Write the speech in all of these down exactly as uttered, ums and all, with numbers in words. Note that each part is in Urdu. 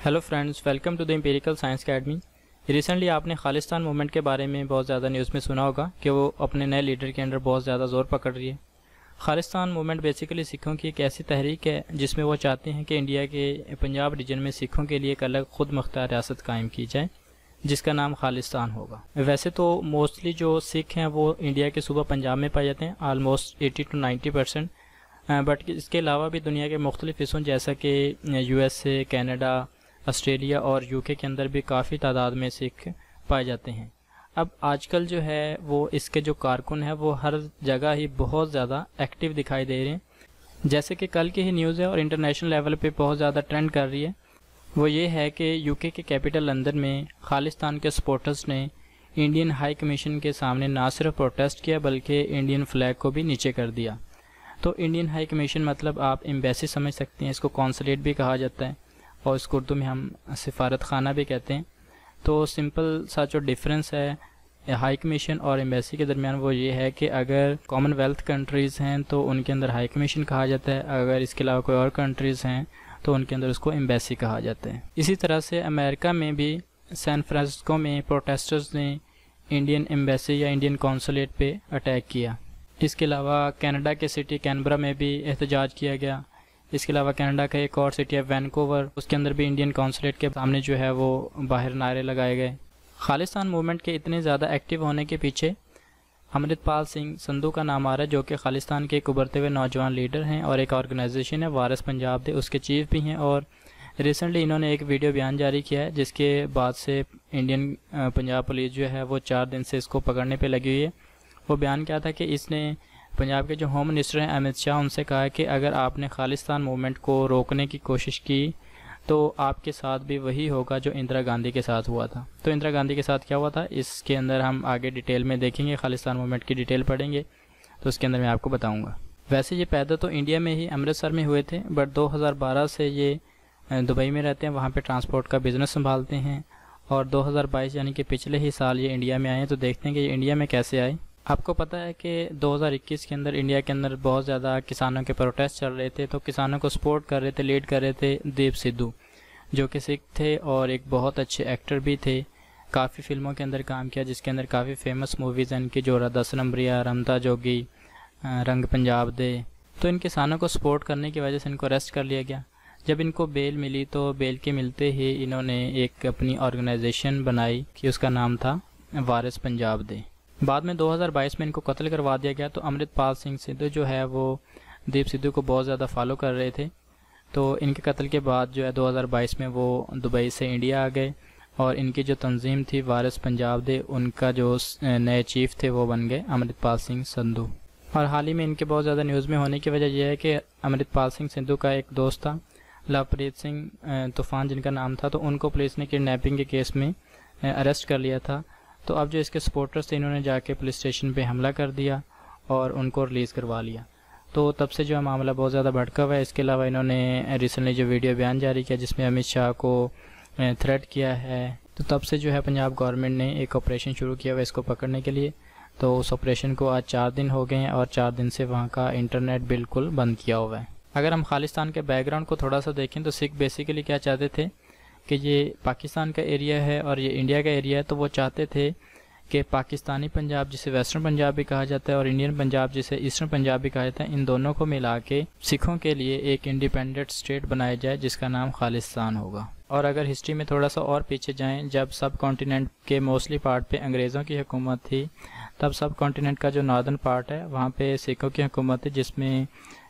Hello friends, welcome to the empirical science academy. Recently آپ نے خالصتان موومنٹ کے بارے میں بہت زیادہ نیوز میں سنا ہوگا کہ وہ اپنے نئے لیڈر کے اندر بہت زیادہ زور پکڑ رہی ہے۔ خالصتان موومنٹ بیسیکلی سکھوں کی ایک ایسی تحریک ہے جس میں وہ چاہتے ہیں کہ انڈیا کے پنجاب ریجن میں سکھوں کے لیے ایک الگ خود مختار ریاست قائم کی جائے جس کا نام خالصتان ہوگا۔ ویسے تو موسٹلی جو سکھ ہیں وہ انڈیا کے صوبہ پنجاب میں پائے جاتے ہیں، almost eighty two ninety percent, but اس کے علاوہ بھی دنیا کے مختلف حصوں جیسا کہ U S A, Canada, Australia اور یو کے کے اندر بھی کافی تعداد میں سکھ پائے جاتے ہیں۔ اب آج کل جو ہے وہ اس کے جو کارکن ہیں وہ ہر جگہ ہی بہت زیادہ ایکٹیو دکھائی دے رہے ہیں۔ جیسے کہ کل کی ہی نیوز ہے اور انٹرنیشنل لیول پہ بہت زیادہ ٹرینڈ کر رہی ہے، وہ یہ ہے کہ یو کے کے کیپٹل لندن میں خالصتان کے سپورٹرز نے انڈین ہائی کمیشن کے سامنے نہ صرف پروٹیسٹ کیا بلکہ انڈین فلیگ کو بھی نیچے کر دیا۔ تو انڈین ہائی کمیشن مطلب آپ ایمبیسی سمجھ سکتے ہیں، اس کو کونسلیٹ بھی کہا جاتا ہے اور اس کو اردو میں ہم سفارت خانہ بھی کہتے ہیں۔ تو سمپل سا جو ڈفرینس ہے ہائی کمیشن اور ایمبیسی کے درمیان وہ یہ ہے کہ اگر کامن ویلتھ کنٹریز ہیں تو ان کے اندر ہائی کمیشن کہا جاتا ہے، اگر اس کے علاوہ کوئی اور کنٹریز ہیں تو ان کے اندر اس کو ایمبیسی کہا جاتا ہے۔ اسی طرح سے امریکہ میں بھی سین فرانسسکو میں پروٹیسٹرز نے انڈین ایمبیسی یا انڈین کونسلیٹ پہ اٹیک کیا۔ اس کے علاوہ کینیڈا کے سٹی کینبرا میں بھی احتجاج کیا گیا۔ اس کے علاوہ کینیڈا کا ایک اور سٹی ہے وینکوور، اس کے اندر بھی انڈین کونسلیٹ کے سامنے جو ہے وہ باہر نعرے لگائے گئے۔ خالصتان موومنٹ کے اتنے زیادہ ایکٹیو ہونے کے پیچھے امرت پال سنگھ سندھو کا نام آ رہا ہے، جو کہ خالصتان کے ایک ابھرتے ہوئے نوجوان لیڈر ہیں اور ایک آرگنائزیشن ہے وارث پنجاب دے، اس کے چیف بھی ہیں۔ اور ریسنٹلی انہوں نے ایک ویڈیو بیان جاری کیا ہے جس کے بعد سے انڈین پنجاب پولیس جو ہے وہ چار دن سے اس کو پکڑنے پہ لگی ہوئی ہے۔ وہ بیان کیا تھا کہ اس نے پنجاب کے جو ہوم منسٹر ہیں امت شاہ، ان سے کہا ہے کہ اگر آپ نے خالصتان موومنٹ کو روکنے کی کوشش کی تو آپ کے ساتھ بھی وہی ہوگا جو اندرا گاندھی کے ساتھ ہوا تھا۔ تو اندرا گاندھی کے ساتھ کیا ہوا تھا اس کے اندر ہم آگے ڈیٹیل میں دیکھیں گے، خالصتان موومنٹ کی ڈیٹیل پڑھیں گے تو اس کے اندر میں آپ کو بتاؤں گا۔ ویسے یہ پیدا تو انڈیا میں ہی امرتسر میں ہوئے تھے، بٹ دو ہزار بارہ سے یہ دبئی میں رہتے ہیں، وہاں پہ ٹرانسپورٹ کا بزنس سنبھالتے ہیں، اور دو ہزار بائیس یعنی کہ پچھلے ہی سال یہ انڈیا میں آئے ہیں۔ تو دیکھتے ہیں کہ یہ انڈیا میں کیسے آئے۔ آپ کو پتہ ہے کہ دو ہزار اکیس کے اندر انڈیا کے اندر بہت زیادہ کسانوں کے پروٹیسٹ چل رہے تھے، تو کسانوں کو سپورٹ کر رہے تھے، لیڈ کر رہے تھے دیپ سدھو، جو کہ سکھ تھے اور ایک بہت اچھے ایکٹر بھی تھے، کافی فلموں کے اندر کام کیا جس کے اندر کافی فیمس موویز ہیں ان کی، جو دس نمبریا، رمتا جوگی، رنگ پنجاب دے۔ تو ان کسانوں کو سپورٹ کرنے کی وجہ سے ان کو اریسٹ کر لیا گیا۔ جب ان کو بیل ملی تو بیل کے ملتے ہی انہوں نے ایک اپنی آرگنائزیشن بنائی کہ اس کا نام تھا وارث پنجاب دے۔ بعد میں دو ہزار بائیس میں ان کو قتل کروا دیا گیا۔ تو امرت پال سنگھ سندھو جو ہے وہ دیپ سدھو کو بہت زیادہ فالو کر رہے تھے، تو ان کے قتل کے بعد جو ہے دو ہزار بائیس میں وہ دبئی سے انڈیا آ گئے، اور ان کی جو تنظیم تھی وارث پنجاب دے، ان کا جو نئے چیف تھے وہ بن گئے امرت پال سنگھ سندھو۔ اور حال ہی میں ان کے بہت زیادہ نیوز میں ہونے کی وجہ یہ ہے کہ امرت پال سنگھ سندھو کا ایک دوست تھا لو پریت سنگھ طوفان جن کا نام تھا، تو ان کو پولیس نے کڈنیپنگ کے کیس میں اریسٹ کر لیا تھا۔ تو اب جو اس کے سپورٹرز تھے انہوں نے جا کے پولیس اسٹیشن پہ حملہ کر دیا اور ان کو ریلیز کروا لیا۔ تو تب سے جو معاملہ بہت زیادہ بھڑکا ہوا ہے۔ اس کے علاوہ انہوں نے ریسنٹلی جو ویڈیو بیان جاری کیا جس میں امت شاہ کو تھریٹ کیا ہے، تو تب سے جو ہے پنجاب گورنمنٹ نے ایک آپریشن شروع کیا ہوا ہے اس کو پکڑنے کے لیے۔ تو اس آپریشن کو آج چار دن ہو گئے ہیں اور چار دن سے وہاں کا انٹرنیٹ بالکل بند کیا ہوا ہے۔ اگر ہم خالصتان کے بیک گراؤنڈ کو تھوڑا سا دیکھیں تو سکھ بیسیکلی کیا چاہتے تھے کہ یہ پاکستان کا ایریا ہے اور یہ انڈیا کا ایریا ہے، تو وہ چاہتے تھے کہ پاکستانی پنجاب جسے ویسٹرن پنجاب بھی کہا جاتا ہے اور انڈین پنجاب جسے ایسٹرن پنجاب بھی کہا جاتا ہے، ان دونوں کو ملا کے سکھوں کے لیے ایک انڈیپینڈنٹ اسٹیٹ بنایا جائے جس کا نام خالصتان ہوگا۔ اور اگر ہسٹری میں تھوڑا سا اور پیچھے جائیں، جب سب کانٹیننٹ کے موسٹلی پارٹ پہ انگریزوں کی حکومت تھی، تب سب کانٹیننٹ کا جو ناردرن پارٹ ہے وہاں پہ سکھوں کی حکومت تھی، جس میں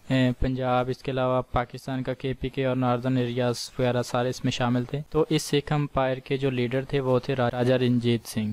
پنجاب، اس کے علاوہ پاکستان کا کے پی کے اور ناردرن ایریاز وغیرہ سارے اس میں شامل تھے۔ تو اس سکھ امپائر کے جو لیڈر تھے وہ تھے راجہ رنجیت سنگھ،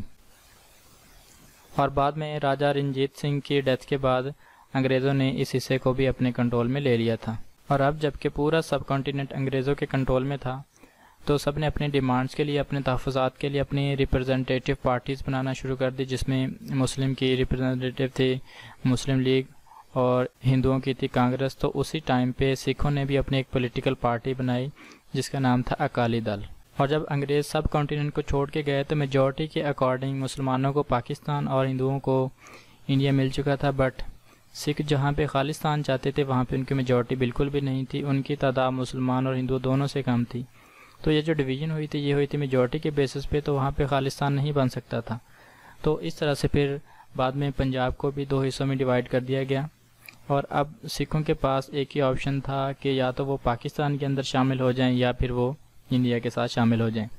اور بعد میں راجہ رنجیت سنگھ کی ڈیتھ کے بعد انگریزوں نے اس حصے کو بھی اپنے کنٹرول میں لے لیا تھا۔ اور اب جب کہ پورا سب کانٹیننٹ انگریزوں کے کنٹرول میں تھا تو سب نے اپنے ڈیمانڈز کے لیے، اپنے تحفظات کے لیے اپنی ریپرزنٹیٹیو پارٹیز بنانا شروع کر دی، جس میں مسلم کی ریپرزنٹیٹیو تھی مسلم لیگ اور ہندوؤں کی تھی کانگریس۔ تو اسی ٹائم پہ سکھوں نے بھی اپنی ایک پولیٹیکل پارٹی بنائی جس کا نام تھا اکالی دل۔ اور جب انگریز سب کانٹیننٹ کو چھوڑ کے گئے تو میجورٹی کے اکارڈنگ مسلمانوں کو پاکستان اور ہندوؤں کو انڈیا مل چکا تھا، بٹ سکھ جہاں پہ خالصتان چاہتے تھے وہاں پہ ان کی میجورٹی بالکل بھی نہیں تھی، ان کی تعداد مسلمان اور ہندو دونوں سے کم تھی۔ تو یہ جو ڈویژن ہوئی تھی یہ ہوئی تھی میجورٹی کے بیسس پہ، تو وہاں پہ خالستان نہیں بن سکتا تھا. تو اس طرح سے پھر بعد میں پنجاب کو بھی دو حصوں میں ڈیوائیڈ کر دیا گیا، اور اب سکھوں کے پاس ایک ہی آپشن تھا کہ یا تو وہ پاکستان کے اندر شامل ہو جائیں یا پھر وہ انڈیا کے ساتھ شامل ہو جائیں.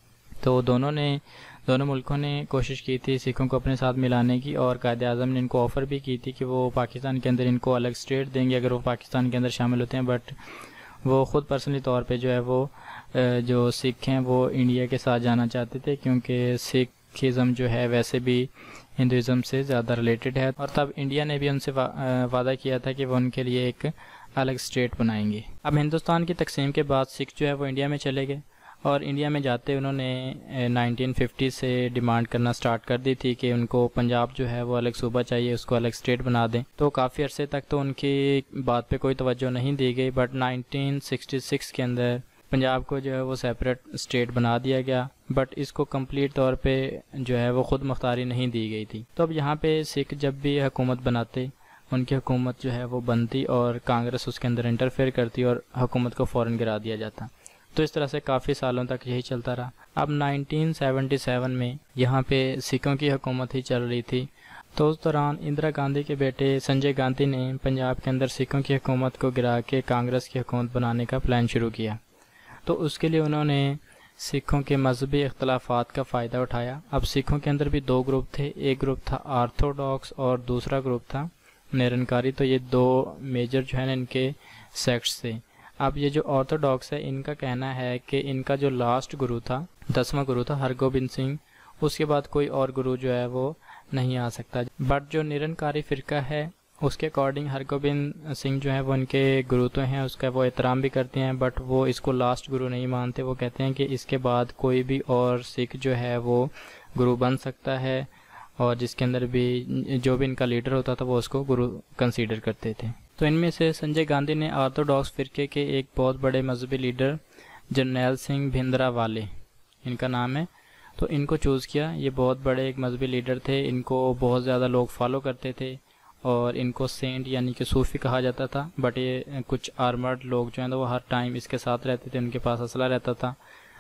تو دونوں نے دونوں ملکوں نے کوشش کی تھی سکھوں کو اپنے ساتھ ملانے کی، اور قائد اعظم نے ان کو آفر بھی کی تھی کہ وہ پاکستان کے اندر ان کو الگ اسٹیٹ دیں گے اگر وہ پاکستان کے اندر شامل ہوتے ہیں. بٹ وہ خود پرسنلی طور پہ جو ہے وہ جو سکھ ہیں وہ انڈیا کے ساتھ جانا چاہتے تھے، کیونکہ سکھزم جو ہے ویسے بھی ہندوازم سے زیادہ ریلیٹڈ ہے، اور تب انڈیا نے بھی ان سے وعدہ کیا تھا کہ وہ ان کے لیے ایک الگ اسٹیٹ بنائیں گے. اب ہندوستان کی تقسیم کے بعد سکھ جو ہے وہ انڈیا میں چلے گئے، اور انڈیا میں جاتے انہوں نے نائنٹین ففٹی سے ڈیمانڈ کرنا سٹارٹ کر دی تھی کہ ان کو پنجاب جو ہے وہ الگ صوبہ چاہیے، اس کو الگ اسٹیٹ بنا دیں. تو کافی عرصے تک تو ان کی بات پہ کوئی توجہ نہیں دی گئی، بٹ نائنٹین سکسٹی سکس کے اندر پنجاب کو جو ہے وہ سیپریٹ اسٹیٹ بنا دیا گیا، بٹ اس کو کمپلیٹ طور پہ جو ہے وہ خود مختاری نہیں دی گئی تھی. تو اب یہاں پہ سکھ جب بھی حکومت بناتے ان کی حکومت جو ہے وہ بنتی اور کانگریس اس کے اندر انٹرفیئر کرتی اور حکومت کو فوراً گرا دیا جاتا. تو اس طرح سے کافی سالوں تک یہی چلتا رہا. اب نائنٹین سیونٹی سیون میں یہاں پہ سکھوں کی حکومت ہی چل رہی تھی. تو اس دوران اندرا گاندھی کے بیٹے سنجے گاندھی نے پنجاب کے اندر سکھوں کی حکومت کو گرا کے کانگریس کی حکومت بنانے کا پلان شروع کیا. تو اس کے لیے انہوں نے سکھوں کے مذہبی اختلافات کا فائدہ اٹھایا. اب سکھوں کے اندر بھی دو گروپ تھے، ایک گروپ تھا آرتھوڈاکس اور دوسرا گروپ تھا نرنکاری. تو یہ دو میجر جو ہے نا ان کے سیکٹس تھے. اب یہ جو آرتھوڈاکس ہے ان کا کہنا ہے کہ ان کا جو لاسٹ گرو تھا، دسواں گرو تھا ہرگوبند سنگھ، اس کے بعد کوئی اور گرو جو ہے وہ نہیں آ سکتا. بٹ جو نرنکاری فرقہ ہے اس کے اکارڈنگ ہرگوبند سنگھ جو ہے وہ ان کے گرو تو ہیں، اس کا وہ احترام بھی کرتے ہیں، بٹ وہ اس کو لاسٹ گرو نہیں مانتے. وہ کہتے ہیں کہ اس کے بعد کوئی بھی اور سکھ جو ہے وہ گرو بن سکتا ہے، اور جس کے اندر بھی جو بھی ان کا لیڈر ہوتا تھا وہ اس کو گرو کنسیڈر کرتے تھے. تو ان میں سے سنجے گاندھی نے آرتھوڈاکس فرقے کے ایک بہت بڑے مذہبی لیڈر جرنیل سنگھ بھندرا والے ان کا نام ہے، تو ان کو چوز کیا. یہ بہت بڑے ایک مذہبی لیڈر تھے، ان کو بہت زیادہ لوگ فالو کرتے تھے، اور ان کو سینٹ یعنی کہ صوفی کہا جاتا تھا. بٹ یہ کچھ آرمرڈ لوگ جو ہیں وہ ہر ٹائم اس کے ساتھ رہتے تھے، ان کے پاس اسلحہ رہتا تھا،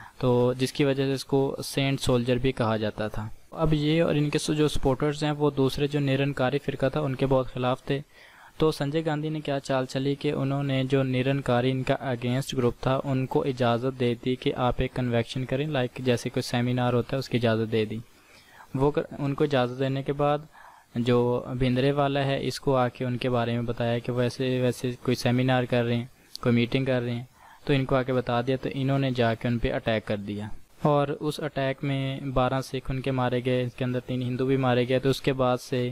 تو جس کی وجہ سے اس کو سینٹ سولجر بھی کہا جاتا تھا. اب یہ اور ان کے جو سپورٹرز ہیں وہ دوسرے جو نرنکاری فرقہ تھا ان کے بہت خلاف تھے. تو سنجے گاندھی نے کیا چال چلی کہ انہوں نے جو نرنکاری ان کا اگینسٹ گروپ تھا ان کو اجازت دے دی کہ آپ ایک کنویکشن کریں، لائک جیسے کوئی سیمینار ہوتا ہے اس کی اجازت دے دی. وہ ان کو اجازت دینے کے بعد جو بھندرے والا ہے اس کو آ کے ان کے بارے میں بتایا کہ ویسے ویسے کوئی سیمینار کر رہے ہیں، کوئی میٹنگ کر رہے ہیں، تو ان کو آ کے بتا دیا. تو انہوں نے جا کے ان پہ اٹیک کر دیا، اور اس اٹیک میں بارہ سکھ ان کے مارے گئے، اس کے اندر تین ہندو بھی مارے گئے. تو اس کے بعد سے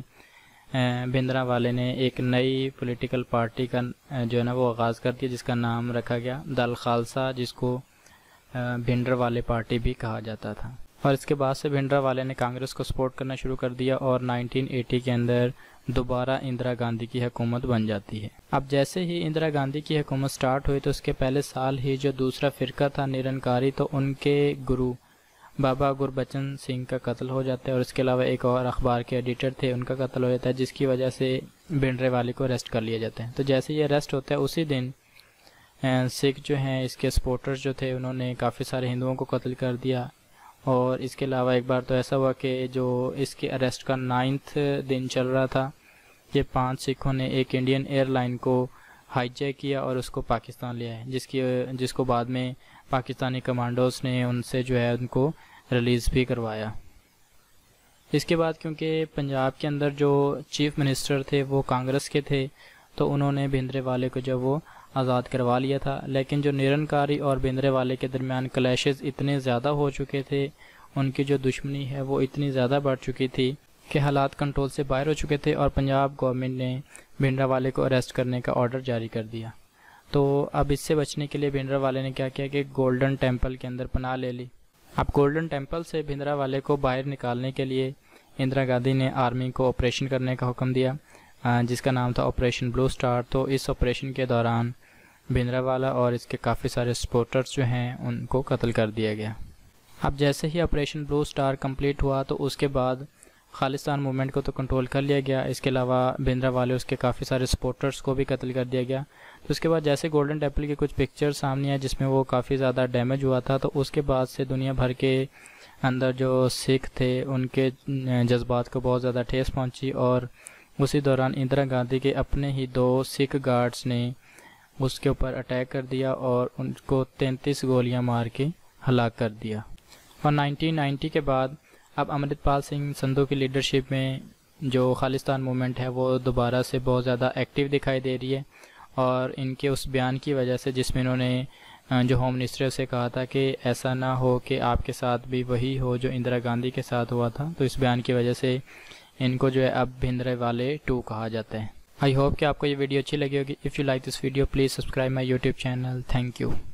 بھندرا والے نے ایک نئی پولیٹیکل پارٹی کا جو ہے نا وہ آغاز کر دیا، جس کا نام رکھا گیا دل خالصہ، جس کو بھنڈر والے پارٹی بھی کہا جاتا تھا. اور اس کے بعد سے بھنڈرا والے نے کانگریس کو سپورٹ کرنا شروع کر دیا، اور نائنٹین ایٹی کے اندر دوبارہ اندرا گاندھی کی حکومت بن جاتی ہے. اب جیسے ہی اندرا گاندھی کی حکومت سٹارٹ ہوئی تو اس کے پہلے سال ہی جو دوسرا فرقہ تھا نرنکاری، تو ان کے گرو بابا گربچن سنگھ کا قتل ہو جاتا ہے، اور اس کے علاوہ ایک اور اخبار کے ایڈیٹر تھے ان کا قتل ہو جاتا ہے، جس کی وجہ سے بھنڈرے والے کو اریسٹ کر لیا جاتا ہے. تو جیسے یہ اریسٹ ہوتا ہے اسی دن سکھ جو ہیں اس کے سپورٹرز جو تھے انہوں نے کافی سارے ہندوؤں کو قتل کر دیا. اور اس کے علاوہ ایک بار تو ایسا ہوا کہ جو اس کے اریسٹ کا نائنتھ دن چل رہا تھا، یہ پانچ سکھوں نے ایک انڈین ایئر لائن کو ہائی جیک کیا اور اس کو پاکستان لے آئے، جس کی جس کو بعد میں پاکستانی کمانڈوز نے ان سے جو ہے ان کو ریلیز بھی کروایا. اس کے بعد کیونکہ پنجاب کے اندر جو چیف منسٹر تھے وہ کانگریس کے تھے، تو انہوں نے بھندرے والے کو جو وہ آزاد کروا لیا تھا. لیکن جو نرنکاری اور بھندرے والے کے درمیان کلیشز اتنے زیادہ ہو چکے تھے، ان کی جو دشمنی ہے وہ اتنی زیادہ بڑھ چکی تھی کہ حالات کنٹرول سے باہر ہو چکے تھے، اور پنجاب گورنمنٹ نے بھنڈرا والے کو اریسٹ کرنے کا آرڈر جاری کر دیا. تو اب اس سے بچنے کے لیے بھنڈرا والے نے کیا کیا کہ گولڈن ٹیمپل کے اندر پناہ لے لی. اب گولڈن ٹیمپل سے بھنڈرا والے کو باہر نکالنے کے لیے اندرا گاندھی نے آرمی کو آپریشن کرنے کا حکم دیا، جس کا نام تھا آپریشن بلو سٹار. تو اس آپریشن کے دوران بھنڈرا والا اور اس کے کافی سارے سپورٹرز جو ہیں ان کو قتل کر دیا گیا. اب جیسے ہی آپریشن بلو سٹار کمپلیٹ ہوا تو اس کے بعد خالستان موومنٹ کو تو کنٹرول کر لیا گیا، اس کے علاوہ بھنڈرا والے اس کے کافی سارے سپورٹرز کو بھی قتل کر دیا گیا. تو اس کے بعد جیسے گولڈن ٹیمپل کی کچھ پکچر سامنے آئے جس میں وہ کافی زیادہ ڈیمیج ہوا تھا، تو اس کے بعد سے دنیا بھر کے اندر جو سکھ تھے ان کے جذبات کو بہت زیادہ ٹھیس پہنچی، اور اسی دوران اندرا گاندھی کے اپنے ہی دو سکھ گارڈز نے اس کے اوپر اٹیک کر دیا اور ان کو تینتیس گولیاں مار کے ہلاک کر دیا۔ اور نائنٹین نائنٹی کے بعد اب امرت پال سنگھ سندھو کی لیڈرشپ میں جو خالصتان موومنٹ ہے وہ دوبارہ سے بہت زیادہ ایکٹیو دکھائی دے رہی ہے، اور ان کے اس بیان کی وجہ سے جس میں انہوں نے جو ہوم منسٹر سے کہا تھا کہ ایسا نہ ہو کہ آپ کے ساتھ بھی وہی ہو جو اندرا گاندھی کے ساتھ ہوا تھا، تو اس بیان کی وجہ سے ان کو جو ہے اب بھندرے والے ٹو کہا جاتا ہے۔ آئی ہوپ کہ آپ کو یہ ویڈیو اچھی لگی ہوگی۔ If you like this video please subscribe my YouTube channel. Thank you.